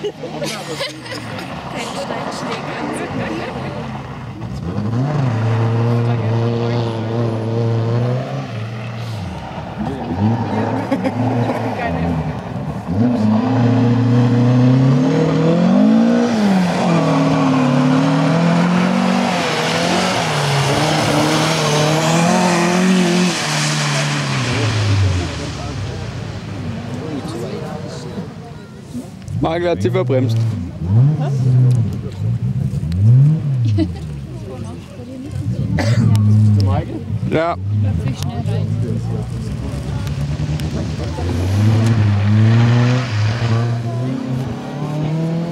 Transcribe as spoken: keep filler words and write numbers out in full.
Magel hat sie verbremst. Was? Der Magel? Ja. Da fliegt schnell rein.